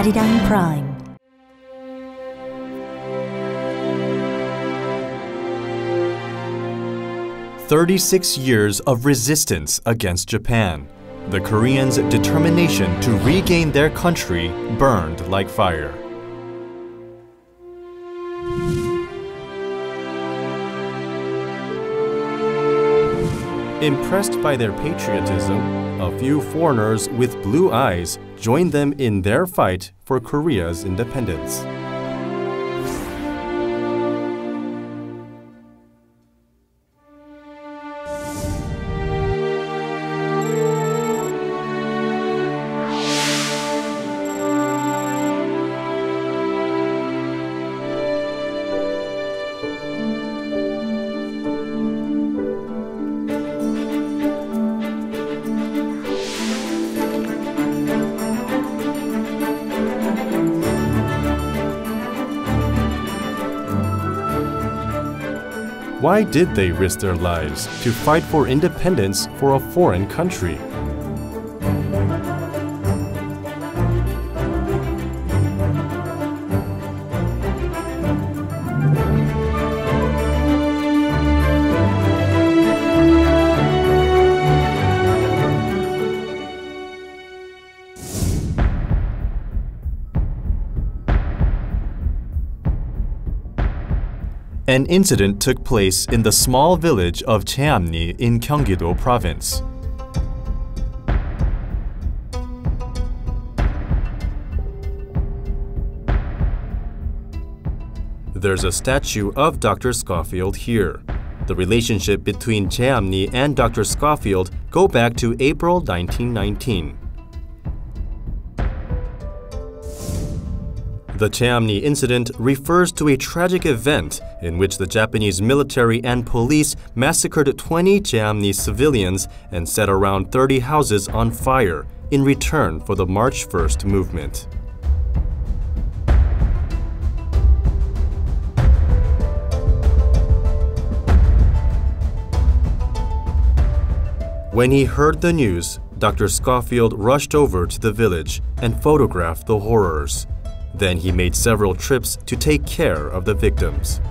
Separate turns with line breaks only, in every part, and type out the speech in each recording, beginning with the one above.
Arirang Prime. "36 years of resistance against Japan. The Koreans' determination to regain their country burned like fire." Impressed by their patriotism, a few foreigners with blue eyes joined them in their fight for Korea's independence. Why did they risk their lives to fight for independence for a foreign country? An incident took place in the small village of Jeam-ri in Gyeonggi-do province. There's a statue of Dr. Schofield here. The relationship between Jeam-ri and Dr. Schofield go back to April 1919. The Jeam-ri Incident refers to a tragic event in which the Japanese military and police massacred 20 Jeam-ri civilians and set around 30 houses on fire in return for the March 1st movement. When he heard the news, Dr. Schofield rushed over to the village and photographed the horrors. Then he made several trips to take care of the victims.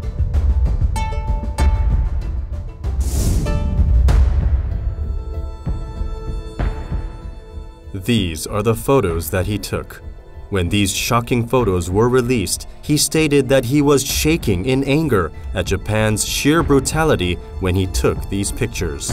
These are the photos that he took. When these shocking photos were released, he stated that he was shaking in anger at Japan's sheer brutality when he took these pictures.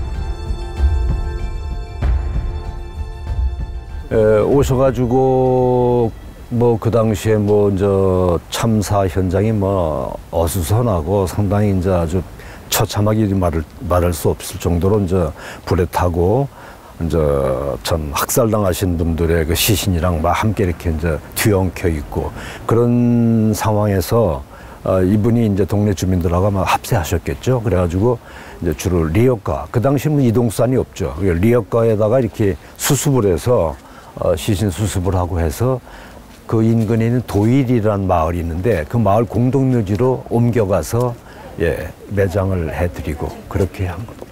오셔가지고 그 당시에 참사 현장이 어수선하고 상당히 아주 처참하게 말할 수 없을 정도로 불에 타고 참 학살당하신 분들의 그 시신이랑 함께 이렇게 뒤엉켜 있고 그런 상황에서 이분이 동네 주민들하고 합세하셨겠죠. 그래가지고 주로 리어카, 그 당시는 이동수단이 없죠. 리어카에다가 이렇게 수습을 해서 시신 수습을 하고 해서 그 인근에 있는 도일이라는 마을이 있는데 그 마을 공동묘지로 옮겨가서 매장을 해드리고 그렇게 한 겁니다.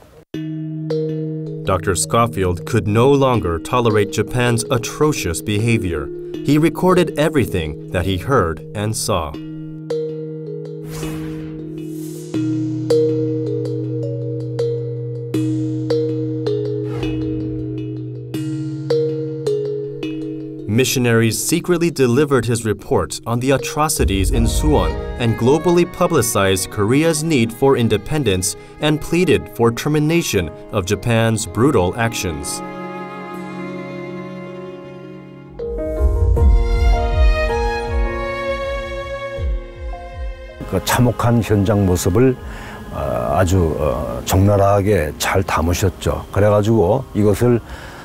Dr. Schofield could no longer tolerate Japan's atrocious behavior. He recorded everything that he heard and saw. Missionaries secretly delivered his report on the atrocities in Suwon and globally publicized Korea's need for independence and pleaded for termination of Japan's brutal actions.
그 참혹한 현장 모습을 아주 적나라하게 잘 담으셨죠. 그래가지고 이것을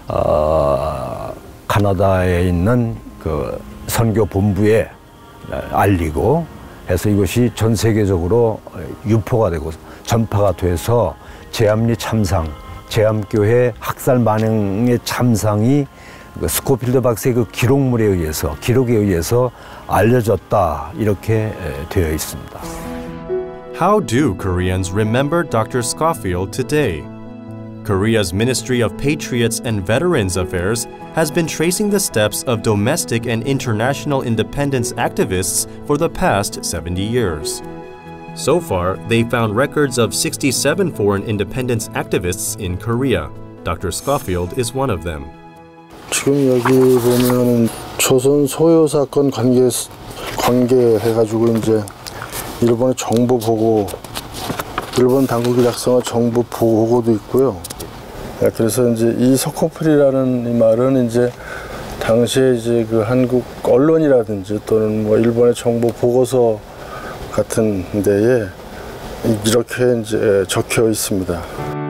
캐나다에 있는 그 선교 본부에 알리고 해서 이것이 전 세계적으로 유포가 되고 전파가 돼서 제암리 참상, 제암교회 학살 만행의 참상이 스코필드 박사의 그 기록에 의해서 알려졌다 이렇게 되어 있습니다.
How do Koreans remember Dr. Schofield today? Korea's Ministry of Patriots and Veterans Affairs has been tracing the steps of domestic and international independence activists for the past 70 years. So far, they found records of 67 foreign independence activists in Korea. Dr. Schofield is one of them.
지금 여기 보면은 조선 소요 사건 관계해가지고 이제 일본의 정보 보고, 일본 당국이 작성한 정보 보고도 있고요. 그래서 이제 이 스코필이라는 이 말은 이제 당시에 이제 그 한국 언론이라든지 또는 뭐 일본의 정보 보고서 같은 데에 이렇게 이제 적혀 있습니다.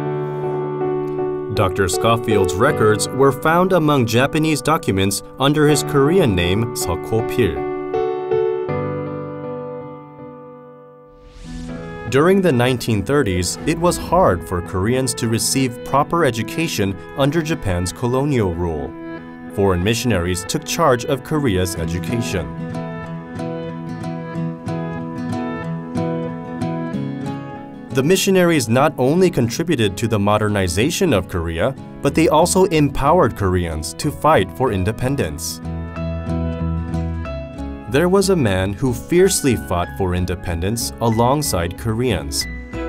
Dr. Schofield's records were found among Japanese documents under his Korean name Seok-ho-pil. During the 1930s, it was hard for Koreans to receive proper education under Japan's colonial rule. Foreign missionaries took charge of Korea's education. The missionaries not only contributed to the modernization of Korea, but they also empowered Koreans to fight for independence. There was a man who fiercely fought for independence alongside Koreans.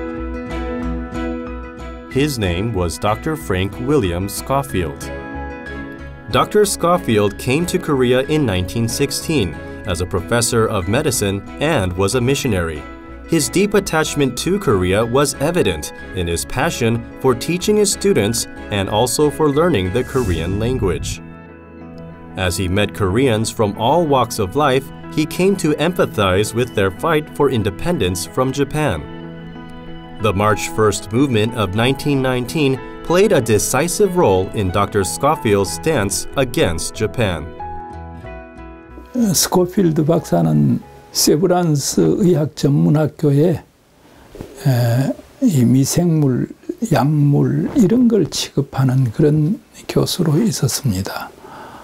His name was Dr. Frank William Schofield. Dr. Schofield came to Korea in 1916 as a professor of medicine and was a missionary. His deep attachment to Korea was evident in his passion for teaching his students and also for learning the Korean language. As he met Koreans from all walks of life, he came to empathize with their fight for independence from Japan. The March 1st movement of 1919 played a decisive role in Dr. Schofield's stance against Japan.
스코필드 박사는 세브란스 의학 전문학교에 이 미생물, 약물 이런 걸 취급하는 그런 교수로 있었습니다.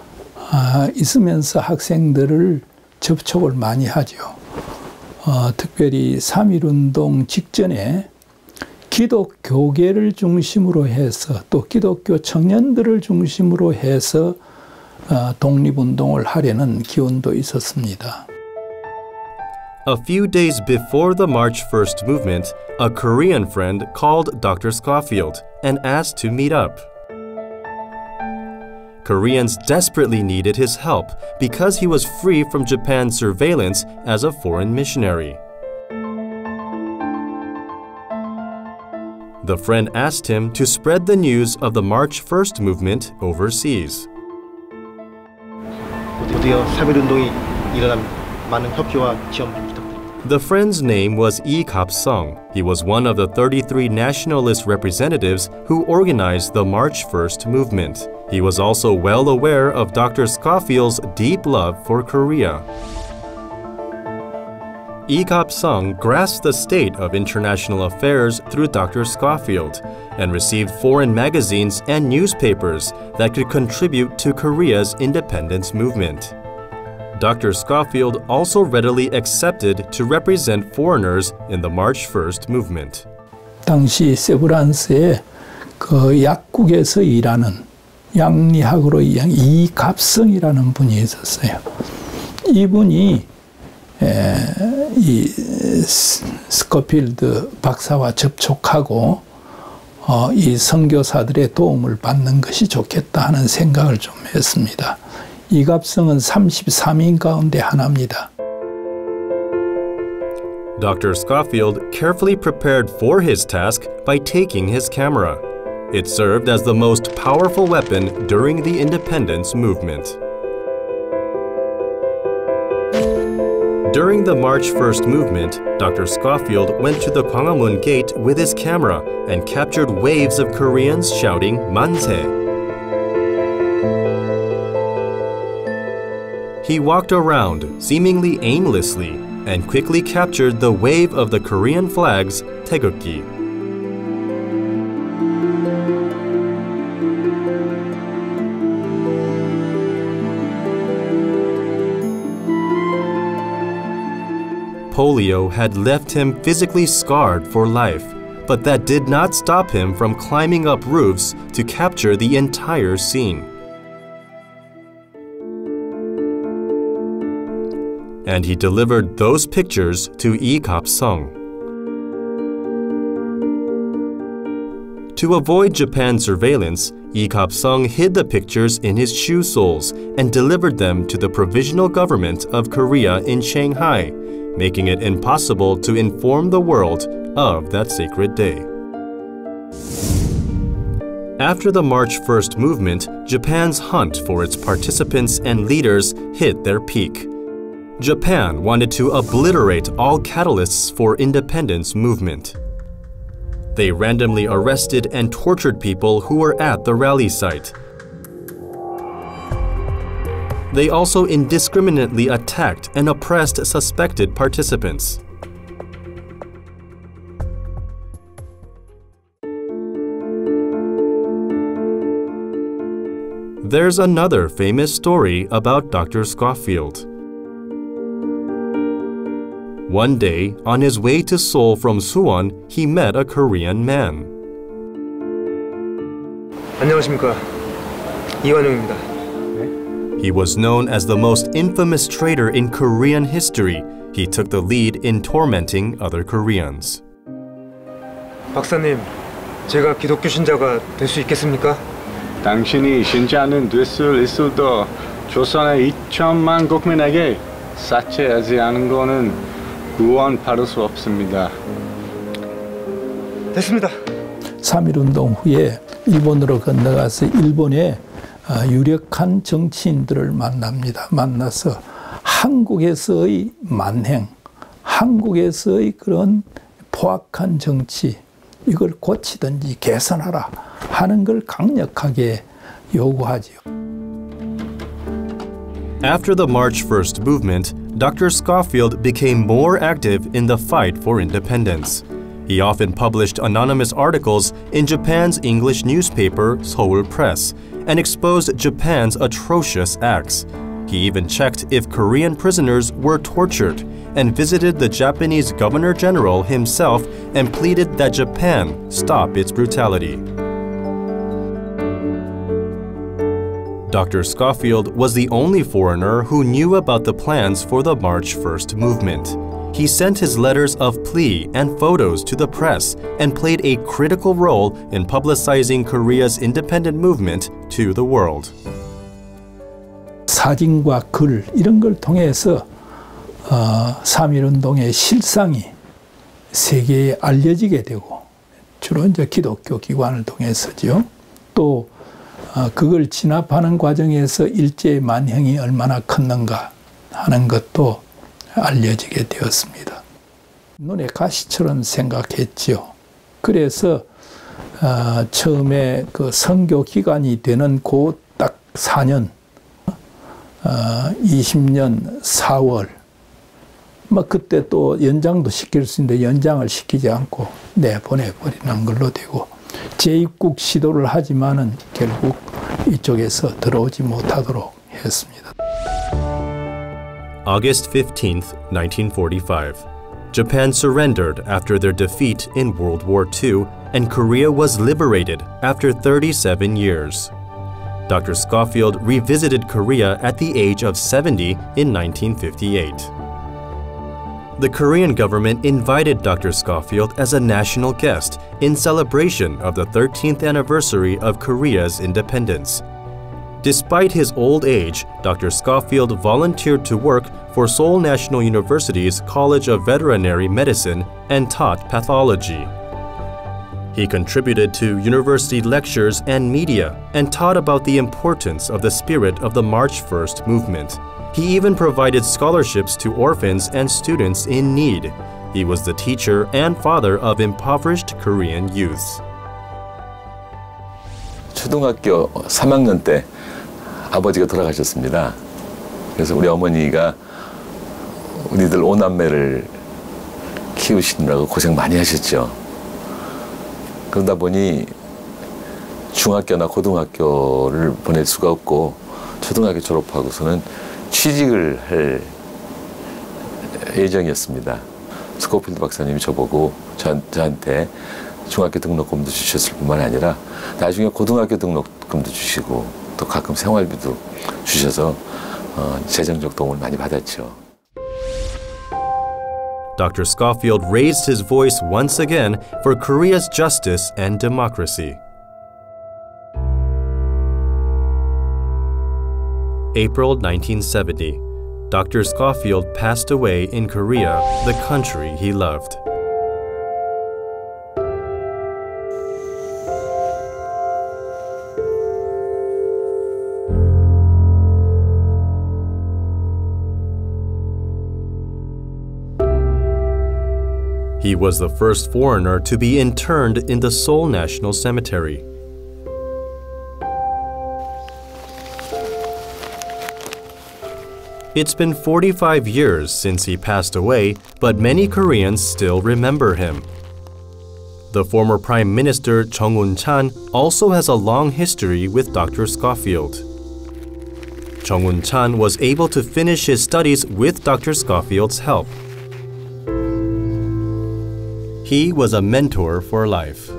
있으면서 학생들을 접촉을 많이 하죠. 특별히 3.1운동 직전에 기독교계를 중심으로 해서 또 기독교 청년들을 중심으로 해서 독립운동을 하려는 기운도 있었습니다.
A few days before the March 1st movement, a Korean friend called Dr. Schofield and asked to meet up. Koreans desperately needed his help because he was free from Japan's surveillance as a foreign missionary. The friend asked him to spread the news of the March 1st movement overseas. The friend's name was Lee Kap-sung. He was one of the 33 nationalist representatives who organized the March 1st movement. He was also well aware of Dr. Schofield's deep love for Korea. Lee Kap-sung grasped the state of international affairs through Dr. Schofield and received foreign magazines and newspapers that could contribute to Korea's independence movement. Dr. Schofield also readily accepted to represent foreigners in the March 1st movement.
당시 세브란스에 그 약국에서 일하는 양리학으로 이갑성이라는 분이 있었어요. 이분이 이 스코필드 박사와 접촉하고 이 선교사들의 도움을 받는 것이 좋겠다 하는 생각을 좀 했습니다. 이갑성은 33인 가운데 하나입니다.
Dr. Schofield carefully prepared for his task by taking his camera. It served as the most powerful weapon during the independence movement. During the March 1st movement, Dr. Schofield went to the Gwanghwamun Gate with his camera and captured waves of Koreans shouting "Manse." He walked around, seemingly aimlessly, and quickly captured the wave of the Korean flags, taegukgi. Polio had left him physically scarred for life, But that did not stop him from climbing up roofs to capture the entire scene. And he delivered those pictures to Lee Kap-sung. To avoid Japan's surveillance, Lee Kap-sung hid the pictures in his shoe soles and delivered them to the Provisional Government of Korea in Shanghai, making it impossible to inform the world of that sacred day. After the March 1st movement, Japan's hunt for its participants and leaders hit their peak. Japan wanted to obliterate all catalysts for independence movement. They randomly arrested and tortured people who were at the rally site. They also indiscriminately attacked and oppressed suspected participants. There's another famous story about Dr. Schofield. One day, on his way to Seoul from Suwon, he met a Korean man.
안녕하십니까. 이완용입니다.
He was known as the most infamous traitor in Korean history. He took the lead in tormenting other Koreans.
박사님, 제가 기독교 신자가 될 수 있겠습니까?
당신이 신자는 될 수 있어도 조선의 2천만 국민에게 사죄하지 않은 것은 구원받을 수 없습니다.
됐습니다.
3.1운동 후에 일본으로 건너가서 일본의 유력한 정치인들을 만납니다. 만나서 한국에서의 만행, 한국에서의 그런 포악한 정치, 이걸 고치든지 개선하라 하는 걸 강력하게 요구하지요.
After the March 1st movement, Dr. Schofield became more active in the fight for independence. He often published anonymous articles in Japan's English newspaper, Seoul Press, and exposed Japan's atrocious acts. He even checked if Korean prisoners were tortured and visited the Japanese Governor General himself and pleaded that Japan stop its brutality. Dr. Schofield was the only foreigner who knew about the plans for the March 1st movement. He sent his letters of plea and photos to the press and played a critical role in publicizing Korea's independent movement to the world.
사진과 글 이런 걸 통해서 3.1운동의 실상이 세계에 알려지게 되고 주로 이제 기독교 기관을 통해서죠. 또 그걸 진압하는 과정에서 일제의 만행이 얼마나 컸는가 하는 것도 알려지게 되었습니다. 눈에 가시처럼 생각했지요. 그래서 처음에 그 선교 기간이 되는 그 딱 4년, 20년 4월, 그때 또 연장도 시킬 수 있는데 연장을 시키지 않고 내보내버리는 걸로 되고 재입국 시도를 하지만은 결국 이쪽에서 들어오지 못하도록 했습니다.
August 15th, 1945. Japan surrendered after their defeat in World War II, and Korea was liberated after 37 years. Dr. Schofield revisited Korea at the age of 70 in 1958. The Korean government invited Dr. Schofield as a national guest in celebration of the 13th anniversary of Korea's independence. Despite his old age, Dr. Schofield volunteered to work for Seoul National University's College of Veterinary Medicine and taught pathology. He contributed to university lectures and media and taught about the importance of the spirit of the March 1st movement. He even provided scholarships to orphans and students in need. He was the teacher and father of impoverished Korean youths.
초등학교 3학년 때 아버지가 돌아가셨습니다. 그래서 우리 어머니가 우리들 5남매를 키우시느라고 고생 많이 하셨죠. 그러다 보니 중학교나 고등학교를 보낼 수가 없고 초등학교 졸업하고서는 취직을 할 예정이었습니다. 스코필드 박사님이 저보고 저한테 중학교 등록금도 주셨을 뿐만 아니라 나중에 고등학교 등록금도 주시고 또 가끔 생활비도 주셔서 재정적 도움을 많이 받았죠.
Dr. Schofield raised his voice once again for Korea's justice and democracy. April 1970. Dr. Schofield passed away in Korea, the country he loved. He was the first foreigner to be interned in the Seoul National Cemetery. It's been 45 years since he passed away, but many Koreans still remember him. The former Prime Minister Chung Un-chan also has a long history with Dr. Schofield. Chung Un-chan was able to finish his studies with Dr. Schofield's help. He was a mentor for life.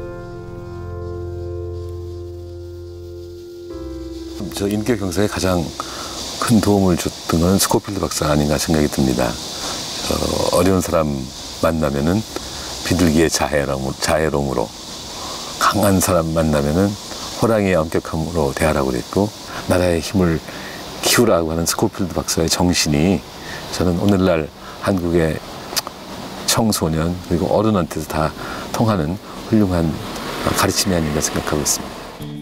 저 인격 경사에 가장 큰 도움을 줬던 건 스코필드 박사가 아닌가 생각이 듭니다. 어려운 사람 만나면은 비둘기의 자애로움으로, 강한 사람 만나면은 호랑이의 엄격함으로 대하라고 그랬고, 나라의 힘을 키우라고 하는 스코필드 박사의 정신이 저는 오늘날 한국의 청소년 그리고 어른한테도 다 통하는 훌륭한 가르침이 아닌가 생각하고 있습니다.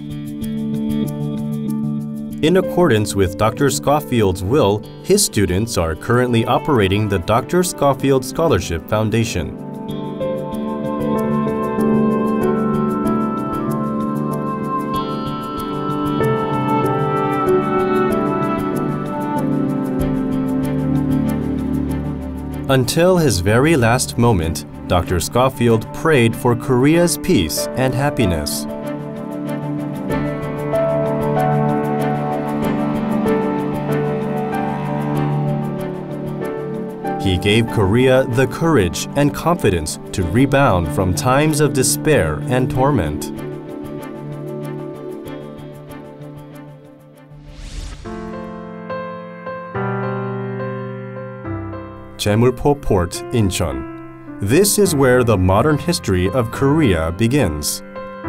In accordance with Dr. Schofield's will, his students are currently operating the Dr. Schofield Scholarship Foundation. Until his very last moment, Dr. Schofield prayed for Korea's peace and happiness. He gave Korea the courage and confidence to rebound from times of despair and torment. Jemulpo Port, Incheon. This is where the modern history of Korea begins.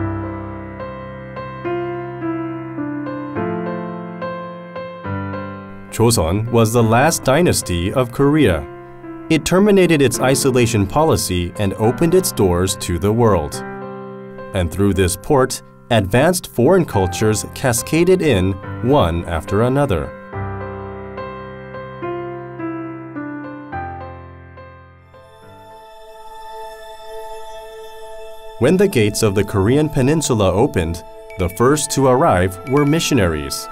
Joseon was the last dynasty of Korea. It terminated its isolation policy and opened its doors to the world. And through this port, advanced foreign cultures cascaded in one after another. When the gates of the Korean peninsula opened, the first to arrive were missionaries.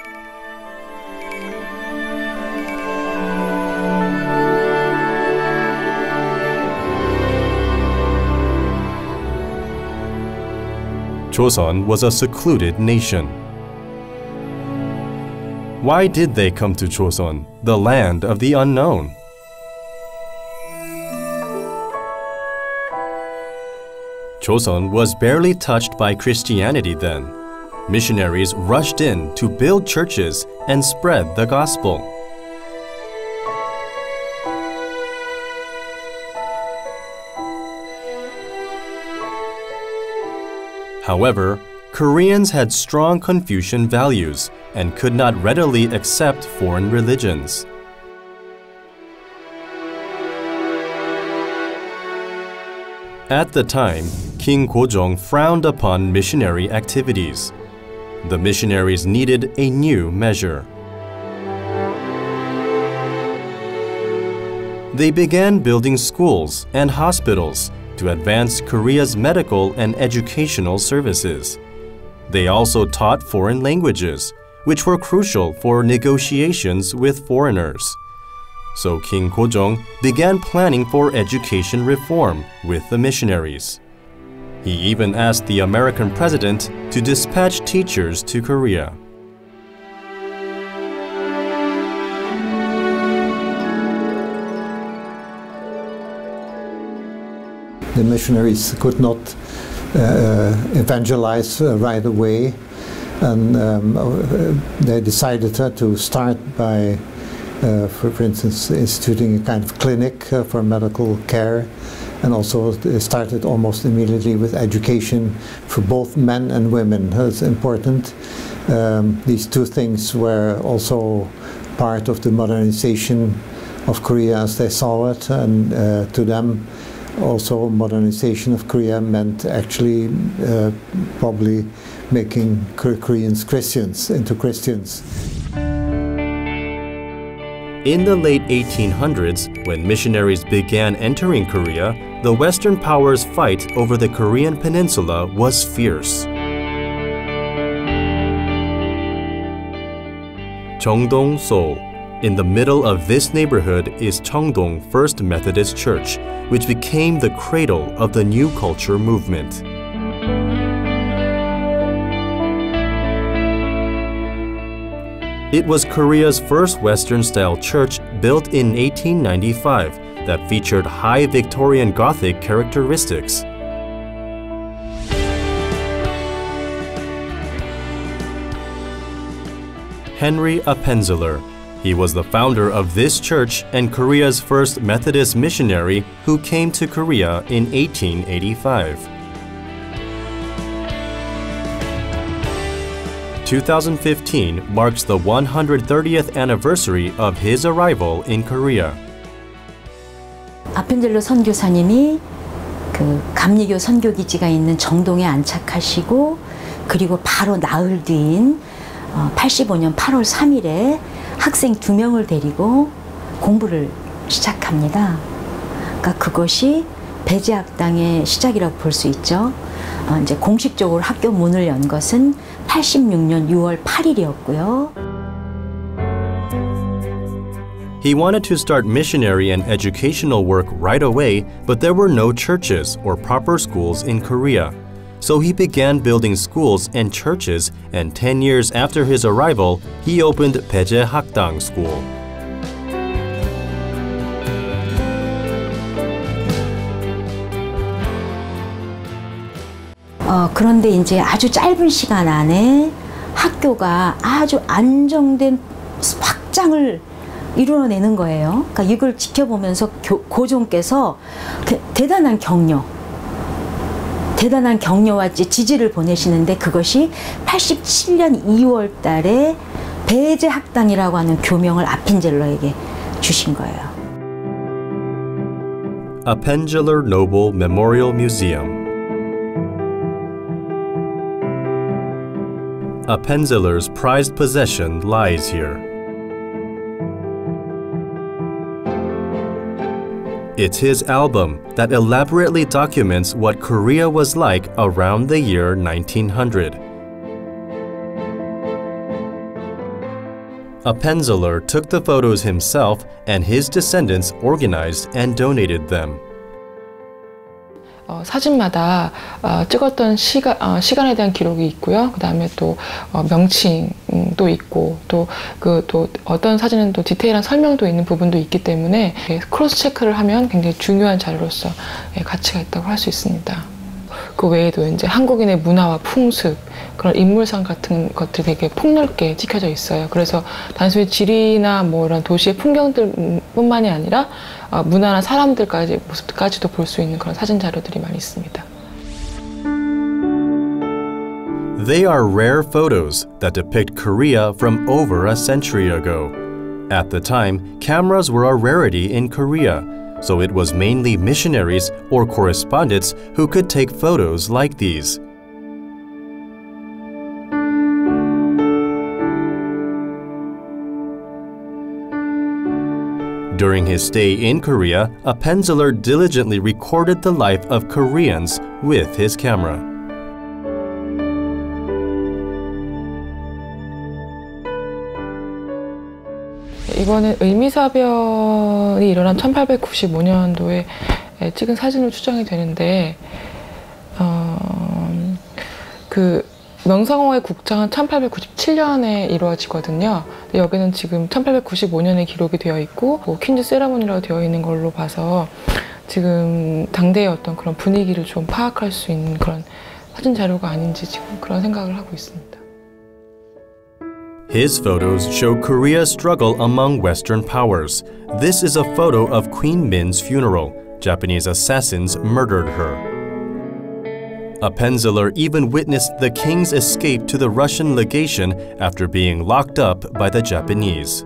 Joseon was a secluded nation. Why did they come to Joseon, the land of the unknown? Joseon was barely touched by Christianity then. Missionaries rushed in to build churches and spread the gospel. However, Koreans had strong Confucian values and could not readily accept foreign religions. At the time, King Gojong frowned upon missionary activities. The missionaries needed a new measure. They began building schools and hospitals to advance Korea's medical and educational services. They also taught foreign languages, which were crucial for negotiations with foreigners. So King Gojong began planning for education reform with the missionaries. He even asked the American president to dispatch teachers to Korea.
The missionaries could not evangelize right away. And they decided to start by, for instance, instituting a kind of clinic for medical care, and also they started almost immediately with education for both men and women. That's important. These two things were also part of the modernization of Korea as they saw it, and to them also modernization of Korea meant actually probably making Koreans Christians, into Christians.
In the late 1800s, when missionaries began entering Korea, the Western powers' fight over the Korean peninsula was fierce. Cheongdong, Seoul. In the middle of this neighborhood is Cheongdong First Methodist Church, which became the cradle of the New Culture movement. It was Korea's first Western-style church built in 1895 that featured high Victorian Gothic characteristics. Henry Appenzeller. He was the founder of this church and Korea's first Methodist missionary who came to Korea in 1885. 2015 marks the 130th anniversary of his arrival in Korea.
아펜젤러 선교사님이 그 감리교 선교기지가 있는 정동에 안착하시고, 그리고 바로 나흘 뒤인 85년 8월 3일에 학생 2명을 데리고 공부를 시작합니다. 그러니까 그것이 배제학당의 시작이라고 볼 수 있죠. 이제 공식적으로 학교 문을 연 것은 86년 6월 8일이었고요.
He wanted to start missionary and educational work right away, but there were no churches or proper schools in Korea. So he began building schools and churches, and 10 years after his arrival, he opened 배제학당 School.
그런데 이제 아주 짧은 시간 안에 학교가 아주 안정된 확장을 이루어내는 거예요. 그러니까 이걸 지켜보면서 고종께서 대단한 격려와 지지를 보내시는데, 그것이 87년 2월 달에 배제학당이라고 하는 교명을 아펜젤러에게 주신 거예요.
Appenzeller Noble Memorial Museum. Appenzeller's prized possession lies here. It's his album that elaborately documents what Korea was like around the year 1900. Appenzeller took the photos himself, and his descendants organized and donated them.
사진마다 찍었던 시간에 대한 기록이 있고요. 그 다음에 또 명칭도 있고, 또 어떤 사진은 또 디테일한 설명도 있는 부분도 있기 때문에 크로스 체크를 하면 굉장히 중요한 자료로서 가치가 있다고 할 수 있습니다. 그 외에도 이제 한국인의 문화와 풍습, 그런 인물상 같은 것들이 되게 폭넓게 찍혀져 있어요. 그래서 단순히 지리나 뭐 이런 도시의 풍경들뿐만이 아니라 문화나 사람들까지 모습까지도 볼 수 있는 그런 사진 자료들이 많이 있습니다.
They are rare photos that depict Korea from over a century ago. At the time, cameras were a rarity in Korea, so it was mainly missionaries or correspondents who could take photos like these. During his stay in Korea, Appenzeller diligently recorded the life of Koreans with his camera.
이거는 을미사변이 일어난 1895년도에 찍은 사진으로 추정이 되는데, 그 명성황후의 국장은 1897년에 이루어지거든요. 여기는 지금 1895년에 기록이 되어 있고, 퀸즈 세레모니라고 되어 있는 걸로 봐서 지금 당대의 어떤 그런 분위기를 좀 파악할 수 있는 그런 사진 자료가 아닌지 지금 그런 생각을 하고 있습니다.
His photos show Korea's struggle among Western powers. This is a photo of Queen Min's funeral. Japanese assassins murdered her. Appenzeller even witnessed the king's escape to the Russian legation after being locked up by the Japanese.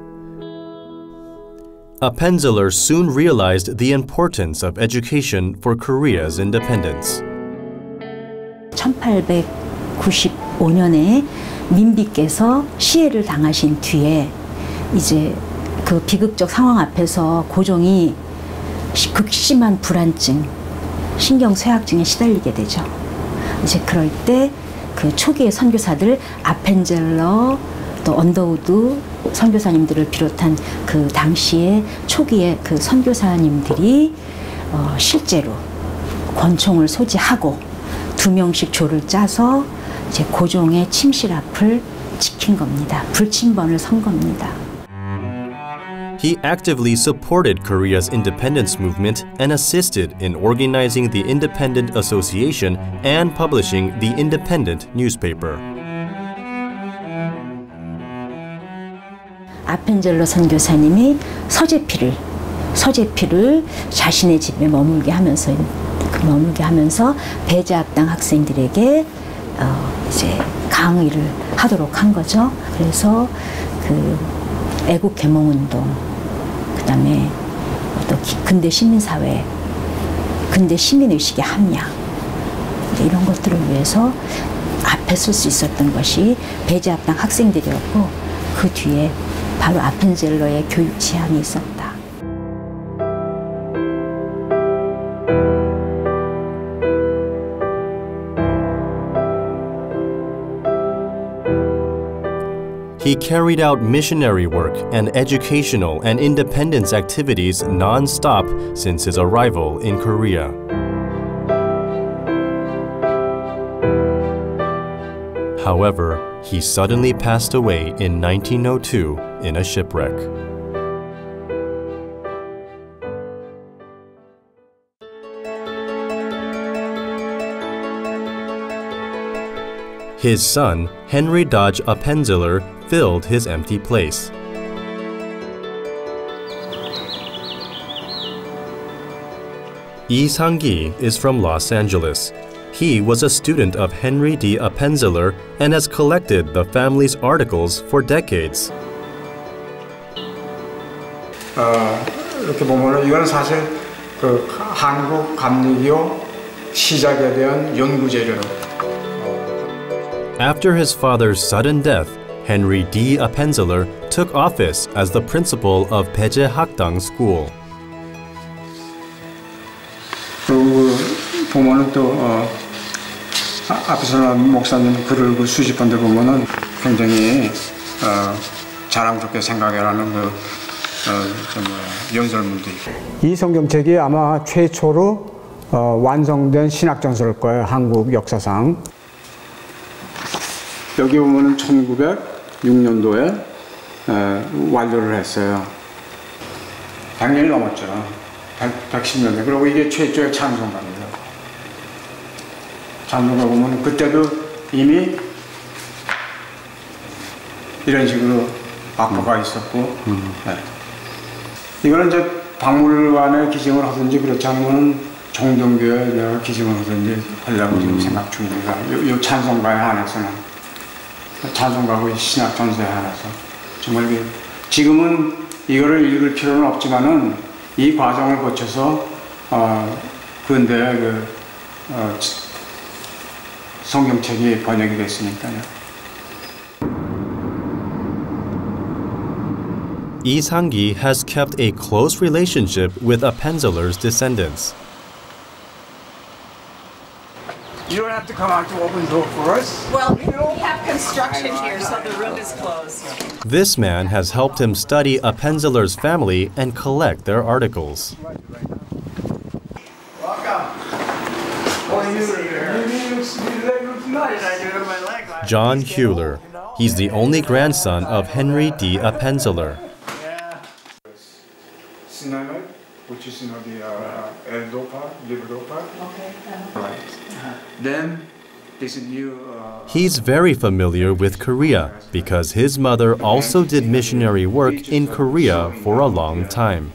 Appenzeller soon realized the importance of education for Korea's independence.
1895년에 민비께서 시해를 당하신 뒤에 이제 그 비극적 상황 앞에서 고종이 극심한 불안증, 신경쇠약증에 시달리게 되죠. 이제 그럴 때 그 초기의 선교사들 아펜젤러 또 언더우드 선교사님들을 비롯한 그 당시에 초기의 그 선교사님들이 실제로 권총을 소지하고 2명씩 조를 짜서 이제 고종의 침실 앞을 지킨 겁니다. 불침번을 선 겁니다.
He actively supported Korea's independence movement and assisted in organizing the Independent Association and publishing the Independent newspaper.
아펜젤러 선교사님이 서재피를 자신의 집에 머물게 하면서 배제학당 학생들에게 이제 강의를 하도록 한 거죠. 그래서 그 애국 계몽운동, 그다음에 또 근대 시민사회, 근대 시민의식의 함양 이런 것들을 위해서 앞에 설 수 있었던 것이 배제학당 학생들이었고 그 뒤에 바로 아펜젤러의 교육 지향이 있었다.
He carried out missionary work and educational and independence activities non-stop since his arrival in Korea. However, he suddenly passed away in 1902 in a shipwreck. His son, Henry Dodge Appenzeller, filled his empty place. Lee Sang-gi is from Los Angeles. He was a student of Henry D. Appenzeller and has collected the family's articles for decades.
이렇게 보면은 이건 사실 그 한국 감리교 시작에 대한 연구 재료.
After his father's sudden death, Henry D. Appenzeller took office as the principal of Baeje Hakdang School.
그 보면은 또 앞에서 목사님 글을 수집한 데 보면은 굉장히 자랑스럽게 생각해라는 그 연설문도 있고.
이 성경책이 아마 최초로 완성된 신학 전서일 거예요. 한국 역사상.
여기 보면은 1906년도에 완료를 했어요. 100년이 넘었죠. 110년대. 그리고 이게 최초의 찬송가입니다. 찬송가 보면 그때도 이미 이런 식으로 악보가 있었고, 네. 이거는 이제 박물관에 기증을 하든지 그렇지 않으면 정동교에 내가 기증을 하든지 하려고 지금 생각 중입니다. 이 찬송가에 한해서는. 찬송가고 신학 전서에 한해서. 정말 지금은 이거를 읽을 필요는 없지만은 이 과정을 거쳐서 근대 성경책이 번역이 됐으니까요.
Lee Sang-gi has kept a close relationship with Appenzeller's descendants.
You don't have to come out to open the door for us.
Well, we have construction here, so the room is closed.
This man has helped him study Appenzeller's family and collect their articles. John Hewler. He's the only grandson of Henry D. Appenzeller.
which is the L-2 part, liver part. Okay. Right. Then this new.
He's very familiar with Korea because his mother also did missionary work in Korea for a long time.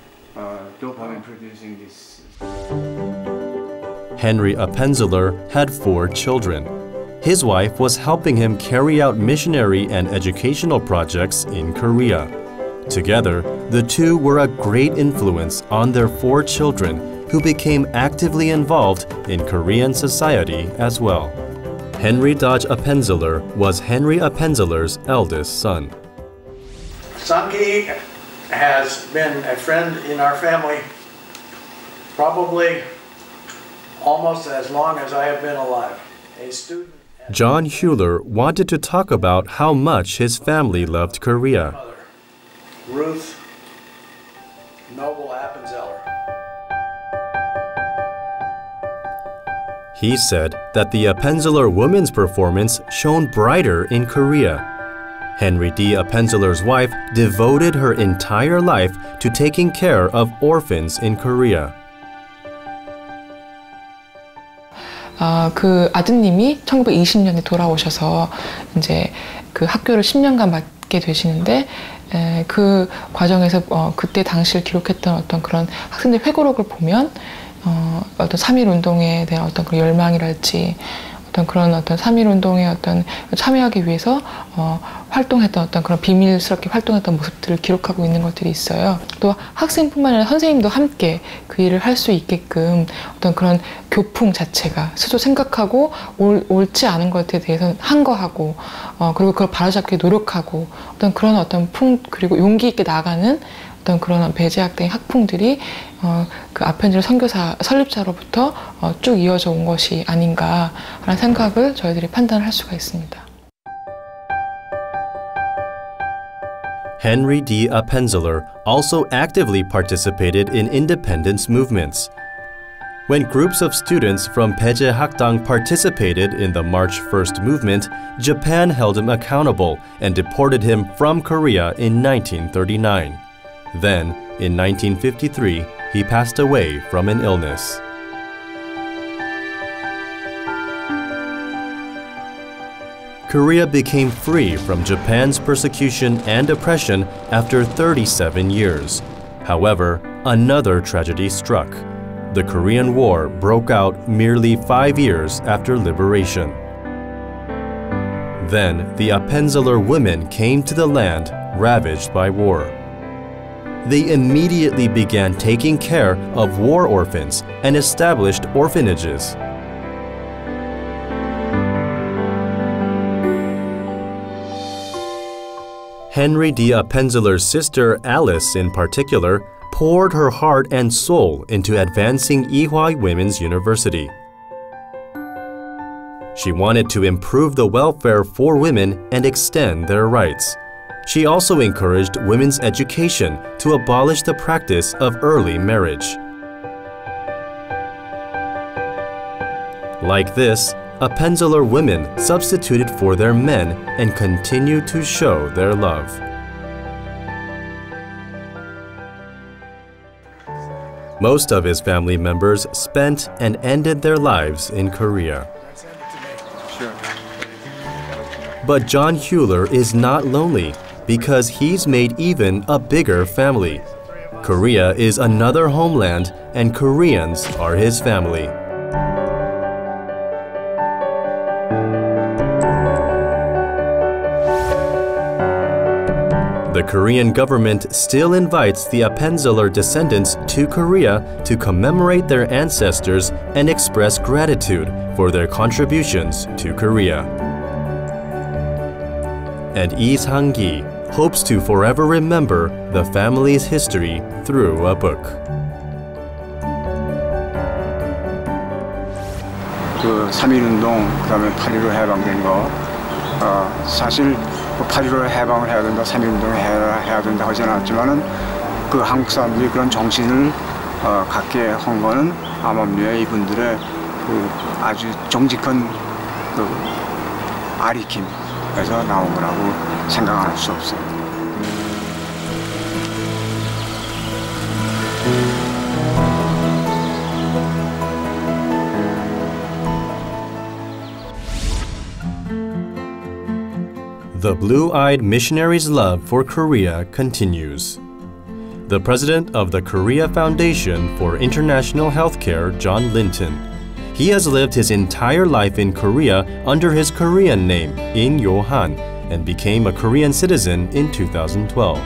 Henry Appenzeller had 4 children. His wife was helping him carry out missionary and educational projects in Korea. Together, the two were a great influence on their 4 children, who became actively involved in Korean society as well. Henry Dodge Appenzeller was Henry Appenzeller's eldest son.
Sanki has been a friend in our family probably almost as long as I have been alive. A student.
John Hewler wanted to talk about how much his family loved Korea.
Ruth Noble Appenzeller.
He said that the Appenzeller women's performance shone brighter in Korea. Henry D. Appenzeller's wife devoted her entire life to taking care of orphans in Korea.
그 아드님이 1920년에 돌아오셔서 이제 그 학교를 10년간 맡게 되시는데 그 과정에서 그때 당시를 기록했던 어떤 그런 학생들 회고록을 보면 어떤 3.1 운동에 대한 어떤 그런 열망이랄지 그런 3.1 운동에 참여하기 위해서 활동했던 어떤 그런 비밀스럽게 활동했던 모습들을 기록하고 있는 것들이 있어요. 또 학생뿐만 아니라 선생님도 함께 그 일을 할 수 있게끔 어떤 그런 교풍 자체가 스스로 생각하고 옳지 않은 것에 대해서 항거하고 그리고 그걸 바로잡기 노력하고 그런 그리고 용기 있게 나가는 그런 배제학된 학풍들이 그 아펜젤러 선교사 설립자로부터 쭉 이어져 온 것이 아닌가 하는 생각을 저희들이 판단할 수가 있습니다.
Henry D. Appenzeller also actively participated in independence movements. When groups of students from Peje Hakdang participated in the March 1st movement, Japan held him accountable and deported him from Korea in 1939. Then, in 1953, he passed away from an illness. Korea became free from Japan's persecution and oppression after 37 years. However, another tragedy struck. The Korean War broke out merely 5 years after liberation. Then, the Appenzeller women came to the land ravaged by war. They immediately began taking care of war orphans and established orphanages. Henry D. Appenzeller's sister Alice, in particular, poured her heart and soul into advancing Ihwa Women's University. She wanted to improve the welfare for women and extend their rights. She also encouraged women's education to abolish the practice of early marriage. Like this, Appenzeller women substituted for their men and continued to show their love. Most of his family members spent and ended their lives in Korea. But John Hewler is not lonely, because he's made even a bigger family. Korea is another homeland, and Koreans are his family. The Korean government still invites the Appenzeller descendants to Korea to commemorate their ancestors and express gratitude for their contributions to Korea. And Lee Sang-gi hopes to forever remember the family's history through a book.
그 3.1운동, 그다음에 8.15 해방된 거, 사실 8.15 해방을 해야 된다, 3.1운동을 해야 된다 하지 않았지만은 그 한국 사람들이 그런 정신을 갖게 한 거는 암암리에 이분들의 그 아주 정직한 그 아리킴에서 나온 거라고 생각 안 할 수 없어요.
The blue-eyed missionary's love for Korea continues. The president of the Korea Foundation for International Healthcare, John Linton. He has lived his entire life in Korea under his Korean name, In Yo-han, and became a Korean citizen in 2012.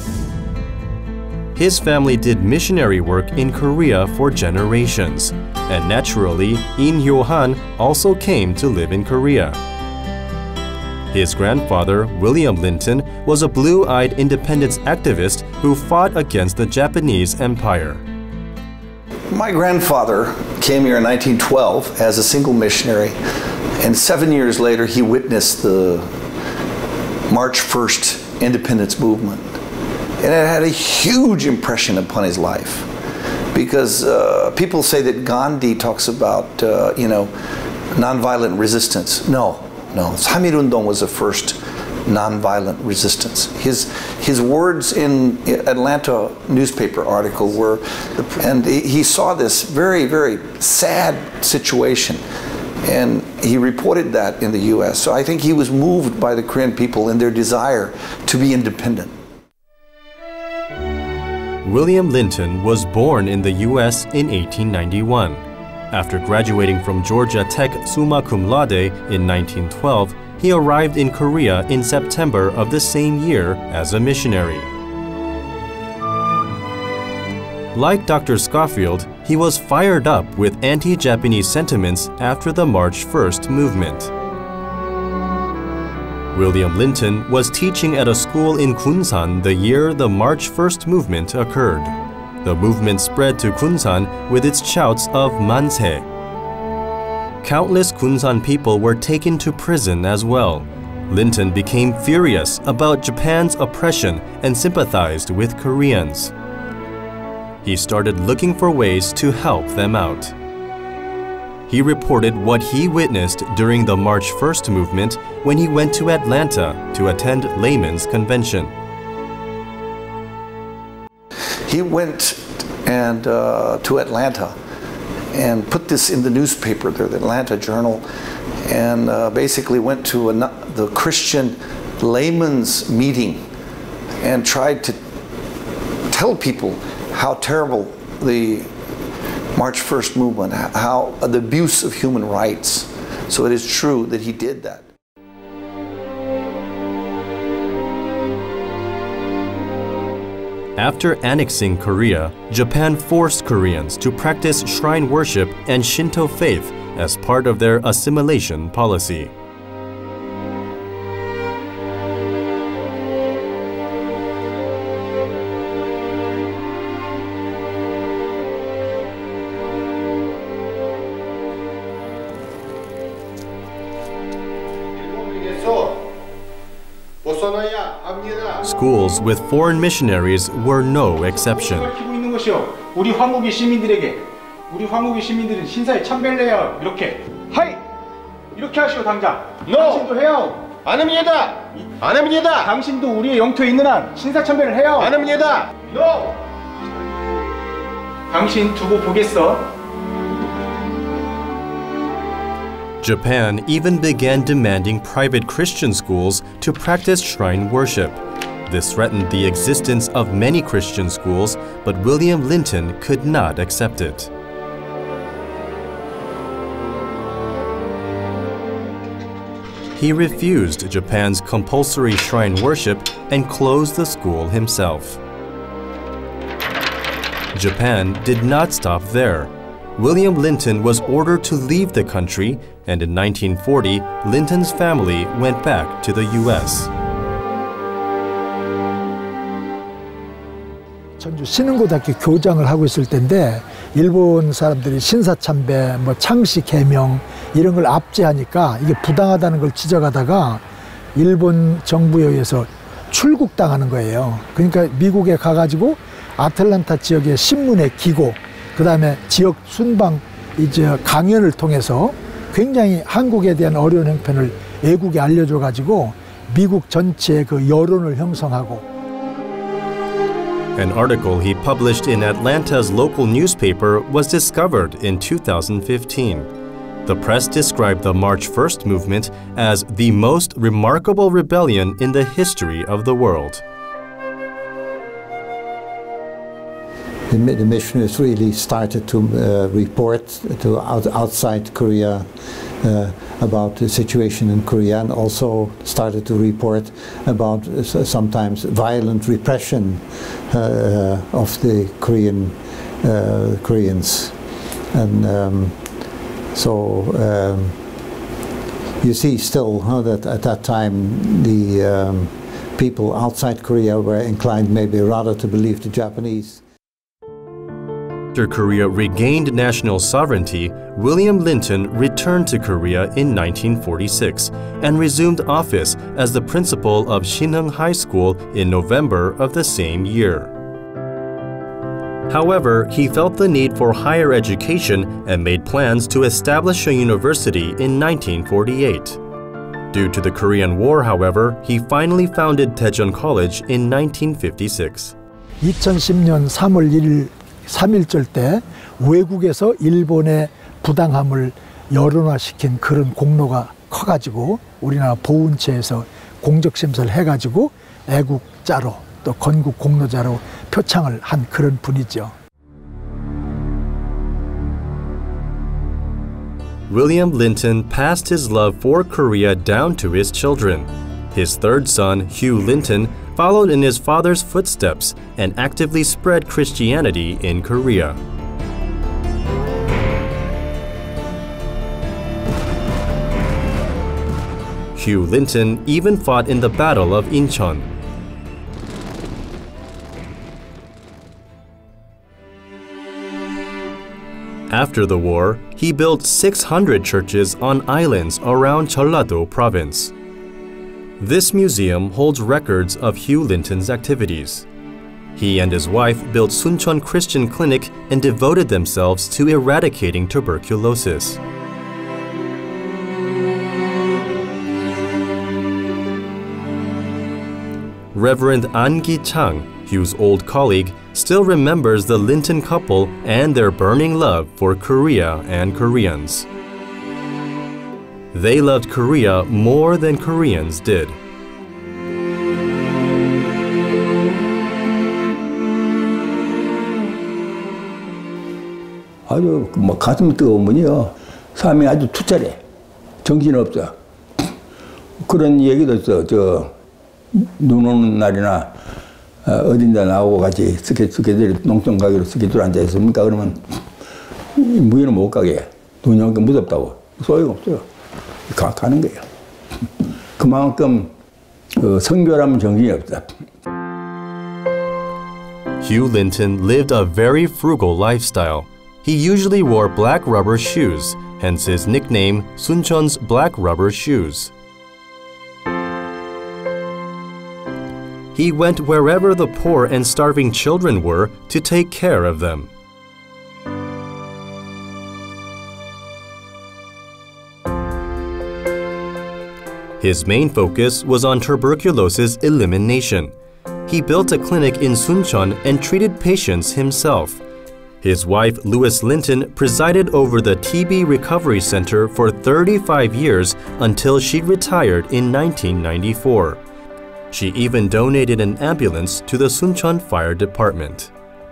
His family did missionary work in Korea for generations, and naturally, In Yo-han also came to live in Korea. His grandfather, William Linton, was a blue-eyed independence activist who fought against the Japanese Empire.
My grandfather came here in 1912 as a single missionary, and 7 years later he witnessed the March 1st independence movement. And it had a huge impression upon his life, because people say that Gandhi talks about, nonviolent resistance. No. 3.1운동 was the first nonviolent resistance. His words in Atlanta newspaper article were, and he saw this very, very sad situation, and he reported that in the U.S. So I think he was moved by the Korean people and their desire to be independent.
William Linton was born in the U.S. in 1891. After graduating from Georgia Tech summa cum laude in 1912, he arrived in Korea in September of the same year as a missionary. Like Dr. Schofield, he was fired up with anti-Japanese sentiments after the March 1st movement. William Linton was teaching at a school in Kunsan the year the March 1st movement occurred. The movement spread to Kunsan with its shouts of manse. Countless Kunsan people were taken to prison as well. Linton became furious about Japan's oppression and sympathized with Koreans. He started looking for ways to help them out. He reported what he witnessed during the March 1st movement when he went to Atlanta to attend Layman's Convention.
He went to Atlanta and put this in the newspaper there, the Atlanta Journal, and basically went to the Christian layman's meeting and tried to tell people how terrible the March 1st movement, how the abuse of human rights. So it is true that he did that.
After annexing Korea, Japan forced Koreans to practice shrine worship and Shinto faith as part of their assimilation policy. Schools with foreign missionaries were no exception.
우리 화목의 시민들에게, 우리 화목의 시민들은 신사에 참배를 해야 이렇게 하이! 이렇게 하시오 당장. 당신도 해요. 안 합니다. 안 합니다. 당신도 우리의 영토에 있는 한 신사 참배를 해요. 안 합니다. No. 당신 두고 보겠어.
Japan even began demanding private Christian schools to practice shrine worship. This threatened the existence of many Christian schools, but William Linton could not accept it. He refused Japan's compulsory shrine worship and closed the school himself. Japan did not stop there. William Linton was ordered to leave the country, and in 1940, Linton's family went back to the U.S.
전주 신흥고등학교 교장을 하고 있을 때인데 일본 사람들이 신사참배, 창씨 개명 이런 걸 압제하니까 이게 부당하다는 걸 지적하다가 일본 정부에 의해서 출국당하는 거예요. 그러니까 미국에 가가지고 아틀란타 지역의 신문에 기고 그 다음에 지역 순방 강연을 통해서 굉장히 한국에 대한 어려운 형편을 외국에 알려줘가지고 미국 전체의 그 여론을 형성하고.
An article he published in Atlanta's local newspaper was discovered in 2015. The press described the March 1st movement as the most remarkable rebellion in the history of the world.
The missionaries really started to report to outside Korea about the situation in Korea, and also started to report about sometimes violent repression of the Koreans. And you see still that at that time the people outside Korea were inclined maybe rather to believe the Japanese.
After Korea regained national sovereignty, William Linton returned to Korea in 1946 and resumed office as the principal of Shinheung High School in November of the same year. However, he felt the need for higher education and made plans to establish a university in 1948. Due to the Korean War, however, he finally founded Daejeon College in 1956.
2010년 3월 1일 3.1절 때 외국에서 일본의 부당함을 여론화시킨 그런 공로가 커가지고 우리나라 보훈처에서 공적심사를 해가지고 애국자로 또 건국 공로자로 표창을 한 그런 분이죠.
William Linton passed his love for Korea down to his children. His third son, Hugh Linton, followed in his father's footsteps and actively spread Christianity in Korea. Hugh Linton even fought in the Battle of Incheon. After the war, he built 600 churches on islands around Jeollado province. This museum holds records of Hugh Linton's activities. He and his wife built Suncheon Christian Clinic and devoted themselves to eradicating tuberculosis. Reverend An Gi-chang, Hugh's old colleague, still remembers the Linton couple and their burning love for Korea and Koreans. They loved Korea more than Koreans did.
아주 가슴 뜨거우면요, 사람이 아주 투철해. 정신없어. 그런 얘기도 있어. 눈 오는 날이나 어딘가 나오고 같이 스케줄 농촌 가기로 스케줄 앉아 있습니까? 그러면 무예는 못 가게. 눈이 오니까 무섭다고. 소용없어요. 가는 거예요. 그만큼 선교라면 정신이 없다.
Hugh Linton lived a very frugal lifestyle. He usually wore black rubber shoes, hence his nickname, Suncheon's Black Rubber Shoes. He went wherever the poor and starving children were to take care of them. His main focus was on tuberculosis elimination. He built a clinic in Suncheon and treated patients himself. His wife, Lois Linton, presided over the TB Recovery Center for 35 years until she retired in 1994. She even donated an ambulance to the Suncheon Fire Department.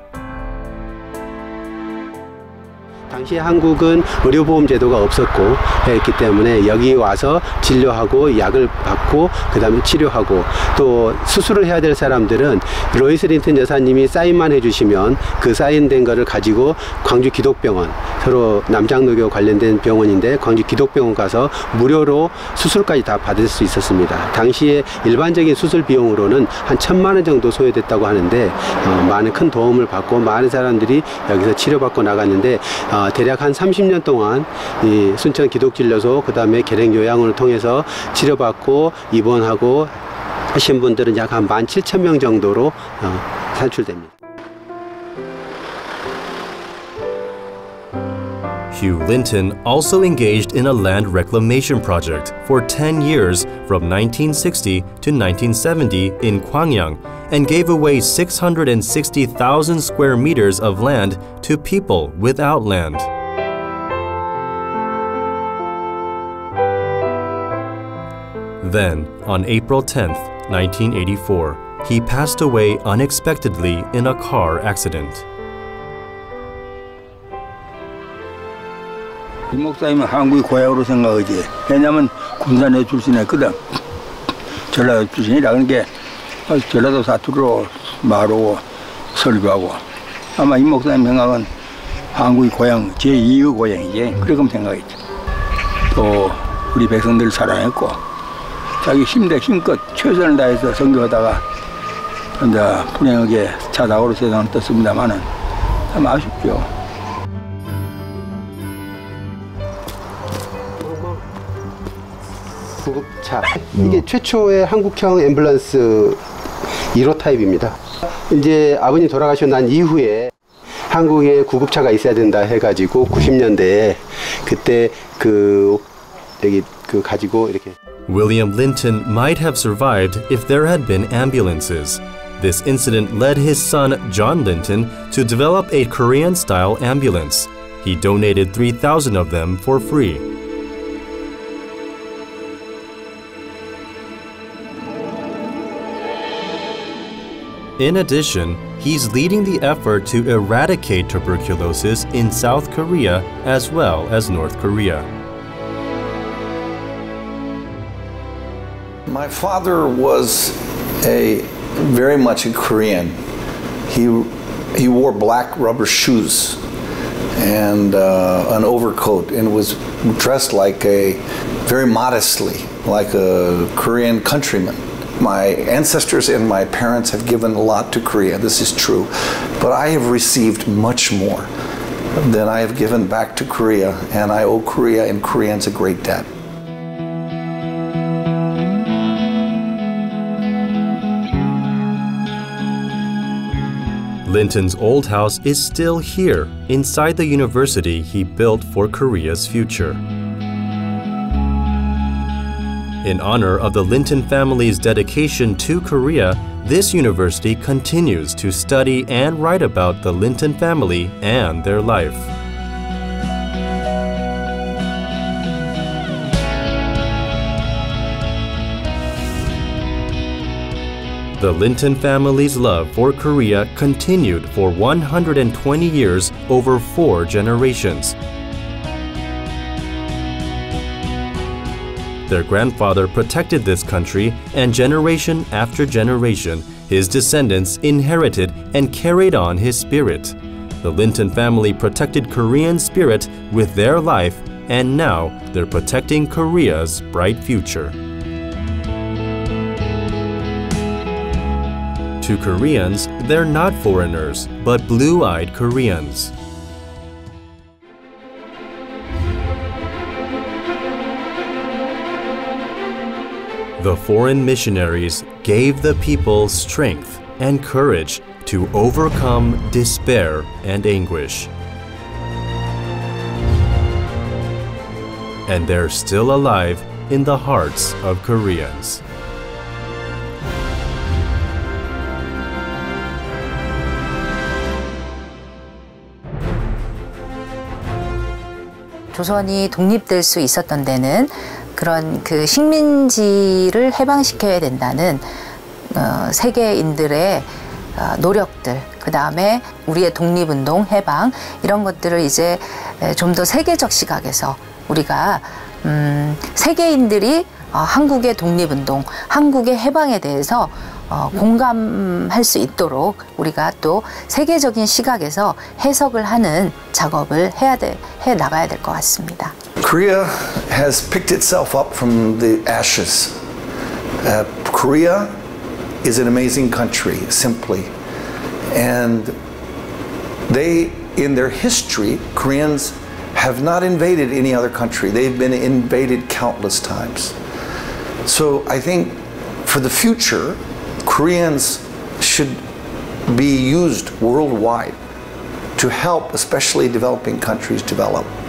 당시 한국은 의료보험 제도가 없었고 했기 때문에 여기 와서 진료하고 약을 받고 그 다음에 치료하고 또 수술을 해야 될 사람들은 로이스 린튼 여사님이 사인만 해주시면 그 사인된 거를 가지고 광주 기독병원, 서로 남장로교 관련된 병원인데 광주 기독병원 가서 무료로 수술까지 다 받을 수 있었습니다. 당시에 일반적인 수술 비용으로는 한 1,000만 원 정도 소요됐다고 하는데 많은 큰 도움을 받고 많은 사람들이 여기서 치료받고 나갔는데 대략 한 30년 동안 이 순천 기독진료소 그 다음에 계랭요양원을 통해서 치료받고 입원하고 하신 분들은 약 한 17,000명 정도로 산출됩니다.
Hugh Linton also engaged in a land reclamation project for 10 years from 1960 to 1970 in Gwangyang and gave away 660,000 square meters of land to people without land. Then, on April 10th, 1984, he passed away unexpectedly in a car accident.
이 목사님은 한국이 고향으로 생각하지. 왜냐면 군산의 출신이었거든. 전라도 출신이라 그런 게 전라도 사투리로 말하고 설교하고 아마 이 목사님 생각은 한국이 고향, 제2의 고향이지. 그렇게 생각했죠. 또 우리 백성들 사랑했고 자기 힘껏 최선을 다해서 선교하다가 이제 불행하게 차닥으로 세상을 떴습니다마는 참 아쉽죠.
구급차. 이게 최초의 한국형 앰뷸런스 1호 타입입니다. 이제 아버님 돌아가시고 난 이후에 한국에 구급차가 있어야 된다 해가지고 90년대에 그때 가지고 이렇게.
William Linton might have survived if there had been ambulances. This incident led his son, John Linton, to develop a Korean-style ambulance. He donated 3,000 of them for free. In addition, he's leading the effort to eradicate tuberculosis in South Korea as well as North Korea.
My father was very much a Korean. He wore black rubber shoes and an overcoat and was dressed very modestly, like a Korean countryman. My ancestors and my parents have given a lot to Korea, this is true, but I have received much more than I have given back to Korea, and I owe Korea and Koreans a great debt.
Linton's old house is still here, inside the university he built for Korea's future. In honor of the Linton family's dedication to Korea, this university continues to study and write about the Linton family and their life. The Linton family's love for Korea continued for 120 years over 4 generations. Their grandfather protected this country, and generation after generation, his descendants inherited and carried on his spirit. The Linton family protected Korean spirit with their life, and now they're protecting Korea's bright future. To Koreans, they're not foreigners, but blue-eyed Koreans. The foreign missionaries gave the people strength and courage to overcome despair and anguish. And they're still alive in the hearts of Koreans.
조선이 독립될 수 있었던 데는 그런 그 식민지를 해방시켜야 된다는 세계인들의 노력들, 그 다음에 우리의 독립운동, 해방 이런 것들을 이제 좀 더 세계적 시각에서 우리가 세계인들이 한국의 독립운동, 한국의 해방에 대해서 공감할 수 있도록 우리가 또 세계적인 시각에서 해석을 하는 작업을 해 나가야 될 것 같습니다.
Korea has picked itself up from the ashes. Korea is an amazing country, simply. And in their history, Koreans have not invaded any other country. They've been invaded countless times. So I think for the future, Koreans should be used worldwide to help, especially developing countries, develop.